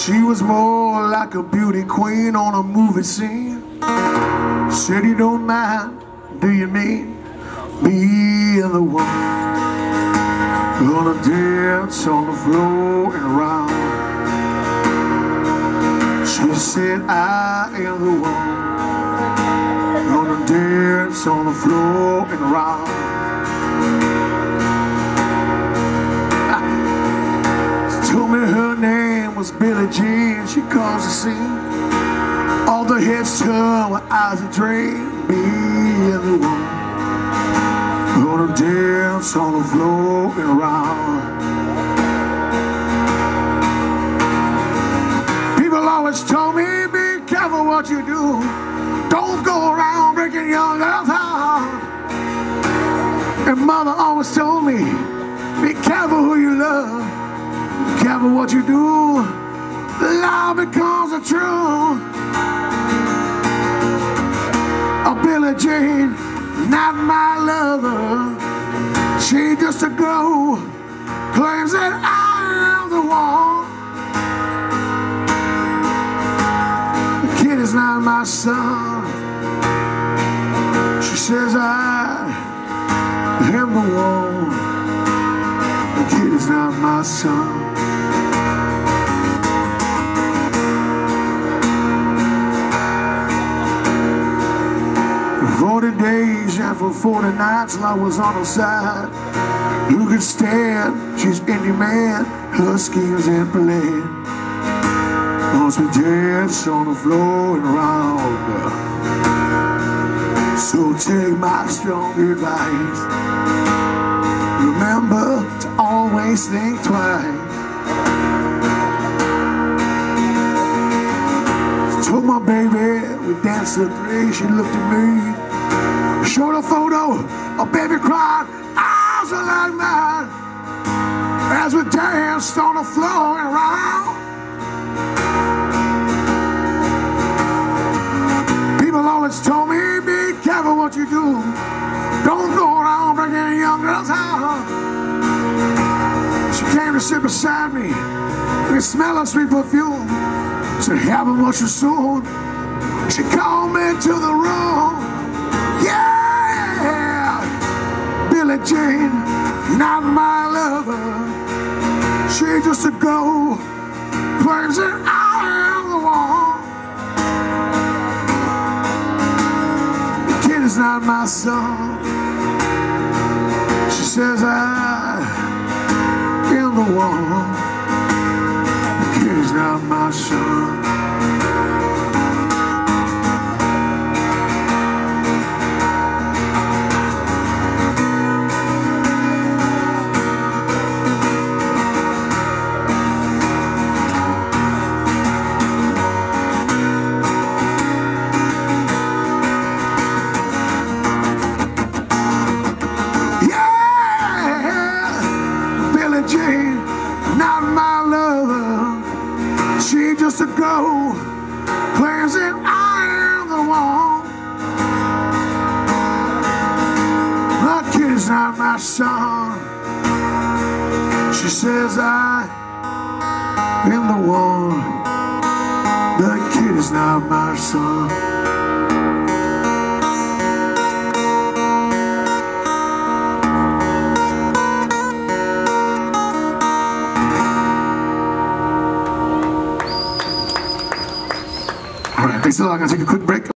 She was more like a beauty queen on a movie scene. Said, you don't mind, do you mean me and the one gonna dance on the floor and around? She said, I am the one gonna dance on the floor and around. Told me her name was Billie Jean. She caused a scene. All the heads turned with eyes that drain. Me and the one gonna dance on the floor and around. People always told me, be careful what you do. Don't go around breaking young girls' heart. And mother always told me, be careful who you love. Be careful what you do. Love becomes the truth. A Billie Jean, not my lover. She just a girl who claims that I am the one. The kid is not my son. She says I am the one. The kid is not my son. 40 days and for 40 nights I was on her side. Who could stand? She's any man, her schemes and plan. Once we dance on the floor and around. So take my strong advice. Remember to always think twice. Told my baby we danced till 3. She looked at me, showed a photo, a baby cried, eyes are like mine. As we danced on the floor and around. People always told me, be careful what you do. Don't go around breaking a young girl's heart. She came to sit beside me. We smelled of sweet perfume. Said, heaven wants you soon. She called me to the room. Yeah, Billie Jean, not my lover. She just a girl, claims that I am the one. The kid is not my son. She says I am the one. The kid is not my son. Jean, not my lover. She just a girl, claims that I am the one. The kid is not my son. She says I am the one. The kid is not my son. All right, thanks a lot. I'm going to take a quick break.